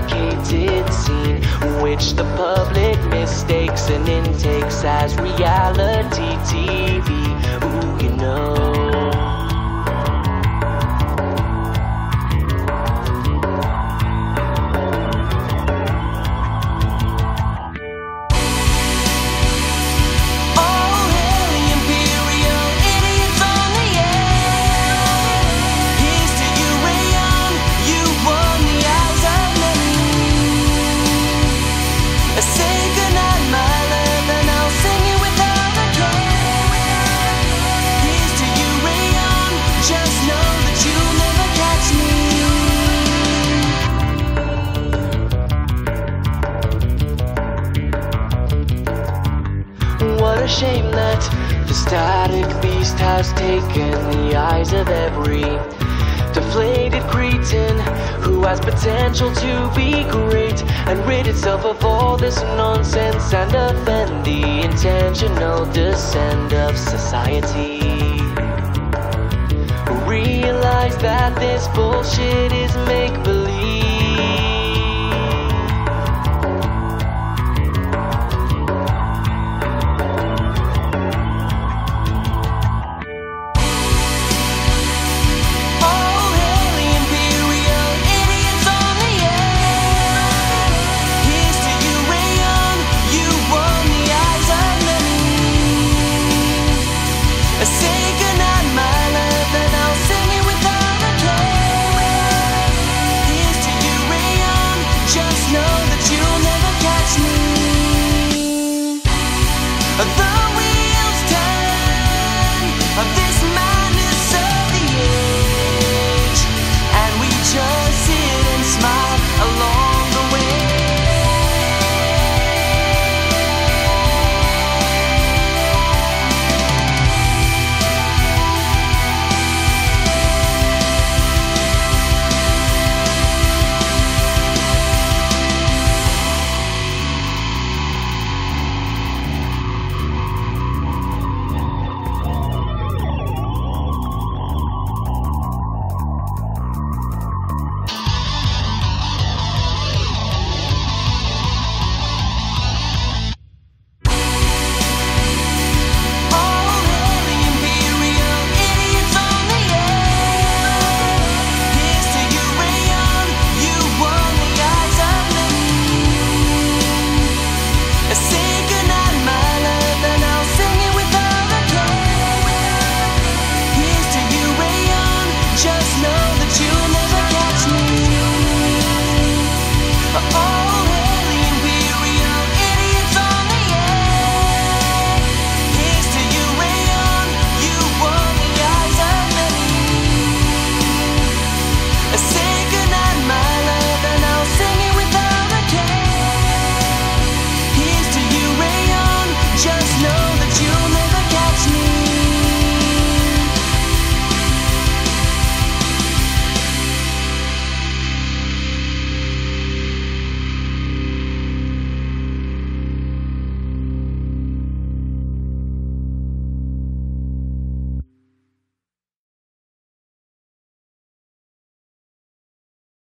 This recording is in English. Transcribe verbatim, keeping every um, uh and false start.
fabricated scene, which the public mistakes and intakes as reality T V. Ooh, you know. What a shame that the static beast has taken the eyes of every deflated cretin who has potential to be great, and rid itself of all this nonsense and offend the intentional descent of society. Realize that this bullshit is make-believe.